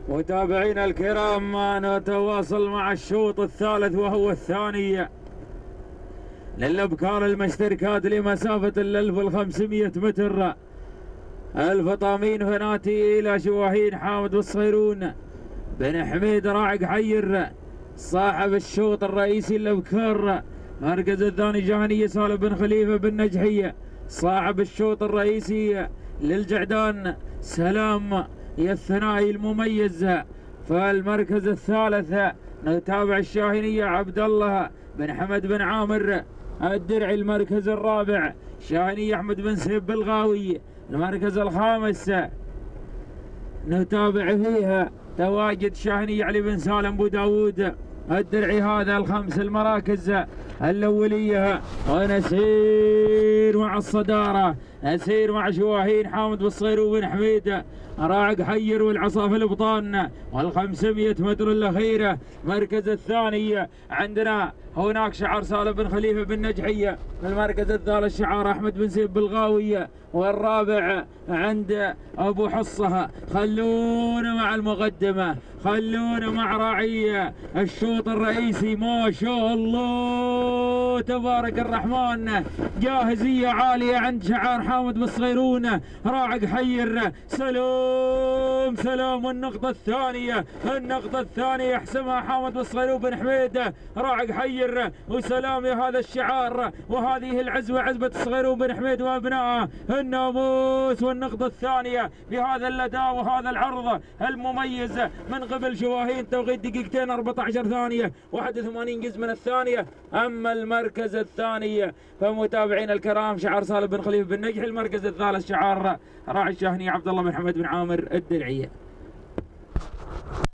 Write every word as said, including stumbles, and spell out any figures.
متابعينا الكرام نتواصل مع الشوط الثالث وهو الثاني للابكار المشتركات لمسافة ال ألف وخمسمئة متر. الفطامين فناتي الى شواهين حامد والصغيرون بن حميد راعق حير صاحب الشوط الرئيسي الابكار. مركز الثاني جهنية سالم بن خليفة بن نجحية صاحب الشوط الرئيسي للجعدان سلام يا الثنائي المميز. فالمركز الثالث نتابع الشاهينية عبد الله بن حمد بن عامر الدرعي. المركز الرابع شاهينية احمد بن سيف بالغاوي. المركز الخامس نتابع فيها تواجد شاهينية علي بن سالم بو داوود الدرعي. هذا الخمس المراكز الأولية، ونسير مع الصدارة، نسير مع شواهين حامد والصغير وبن حميد راعق حير والعصا في الابطان والخمسمية متر الأخيرة. المركز الثاني عندنا هناك شعار سالم بن خليفة بن نجحية. في المركز الثالث شعار أحمد بن سيف بالغاوية. والرابع عند أبو حصة. خلونا مع المقدمة، خلونا مع راعي الشوط الرئيسي. ما شاء الله تبارك الرحمن، جاهزية عالية عند شعار حامد بالصغيرون راعق حير. سلام سلام. والنقطة الثانية، النقطة الثانية يحسمها حامد بالصغيرون بن حميد راعق حير. وسلام يا هذا الشعار وهذه العزوة، عزبة الصغيرون بن حميد وابنائه الناموس. والنقطة الثانية بهذا الأداء وهذا العرض المميز من قبل شواهين. توقيت دقيقتين أربعة عشر ثانية واحد وثمانين جزء من الثانية. أما المركز الثاني فمتابعينا الكرام شعار سالم بن خليفة بن نجحي. المركز الثالث شعار راعي الشاهنية عبد الله بن حمد بن عامر الدرعية.